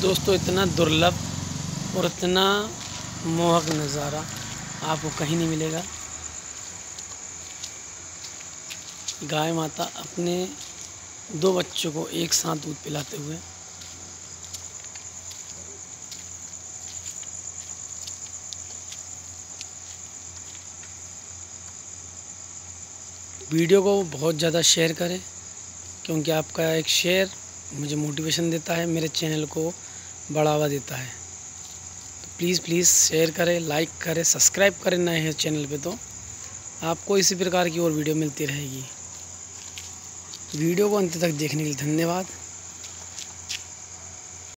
दोस्तों इतना दुर्लभ और इतना मोहक नज़ारा आपको कहीं नहीं मिलेगा। गाय माता अपने 2 बच्चों को एक साथ दूध पिलाते हुए। वीडियो को बहुत ज़्यादा शेयर करें, क्योंकि आपका एक शेयर मुझे मोटिवेशन देता है, मेरे चैनल को बढ़ावा देता है। तो प्लीज़ शेयर करें, लाइक करें, सब्सक्राइब करें नए हैं चैनल पे तो आपको इसी प्रकार की और वीडियो मिलती रहेगी। वीडियो को अंत तक देखने के लिए धन्यवाद।